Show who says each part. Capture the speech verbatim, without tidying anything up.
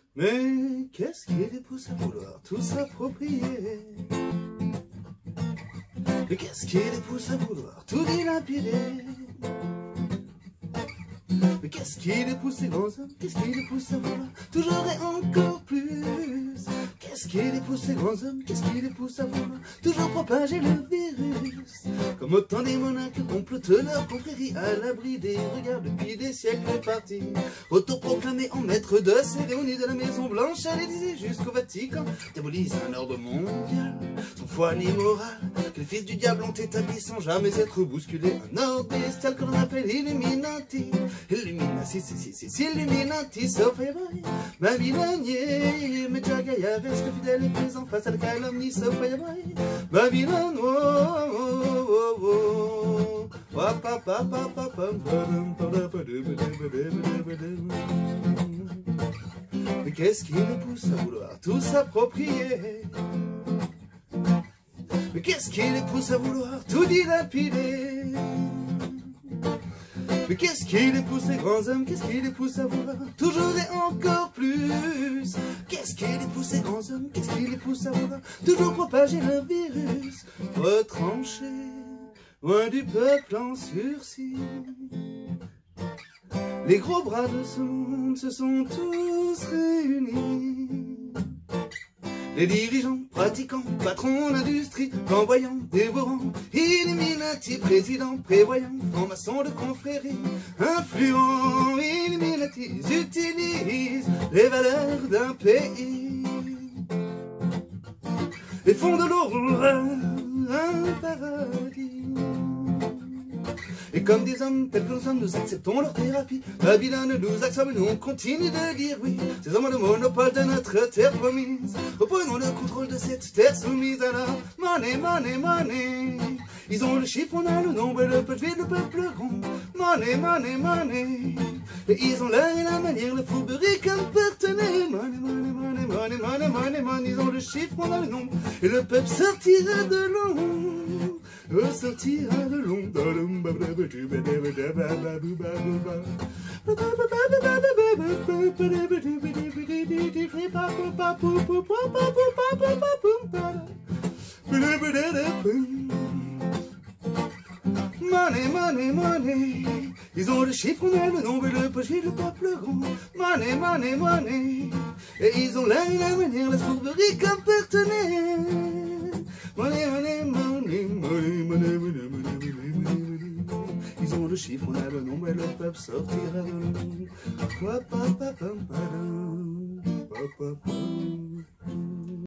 Speaker 1: Mais qu'est-ce qui les pousse à vouloir tout s'approprier? Mais qu'est-ce qui les pousse à vouloir tout dilapider? Mais qu'est-ce qui les pousse ces grands hommes? Qu'est-ce qui les pousse à vouloir toujours et encore plus? Qu'est-ce qui les pousse ces grands hommes? Qu'est-ce qui les pousse à vouloir toujours propager le virus? Comme autant des monarques complotent leur confrérie à l'abri des regards depuis des siècles partis, autoproclamés en maître de cérémonie de la Maison Blanche à l'Élysée jusqu'au Vatican, diabolisent un ordre mondial sans foi ni morale que les fils du diable ont établi sans jamais être bousculés. Un ordre bestial que l'on appelle Illuminati. Illuminati, si, si, si, si, Illuminati, sauf Fireboy, Babylonier, mais Jack Gaillard reste fidèle et présent face à la calomnie, sauf Fireboy, Babylone, oh, oh, oh, oh, mais qu'est-ce qui nous pousse à vouloir tout s'approprier? Mais qu'est-ce qui les pousse à vouloir tout dilapider? Mais qu'est-ce qui les pousse, ces grands hommes? Qu'est-ce qui les pousse à vouloir toujours et encore plus? Qu'est-ce qui les pousse, ces grands hommes? Qu'est-ce qui les pousse à vouloir toujours propager le virus? Retranché, loin du peuple en sursis. Les gros bras de ce monde se sont tous réunis. Les dirigeants, pratiquants, patrons d'industrie, flamboyants, dévorants, Illuminati, présidents, prévoyants, francs-maçons de confrérie, influents, Illuminati, utilisent les valeurs d'un pays et font de l'horreur un paradis. Et comme des hommes tels que nous sommes, nous acceptons leur thérapie. Babylone nous accepte, nous on continue de dire oui. Ces hommes ont le monopole de notre terre promise. Reprenons le contrôle de cette terre soumise à la money, money, money. Ils ont le chiffre, on a le nombre, le peuple vide, le peuple rond. Money, money, money. Et ils ont l'heure et la manière, la fourberie comme partenaire. Money, money, money, money, money, money, money. Ils ont le chiffre, on a le nombre, et le peuple sortira de l'ombre. Sortira de l'ombre. Money, money, money. Ils ont le chiffre, on a le nombre, et le poche vide, le peuple rond. Money, money, money. Et ils ont l'air et la manière, la fourberie comme partenaire. Money, money, money, money, money, money, money, money. Ils ont le chiffre, on a le nombre, et le peuple sortira de l'ombre.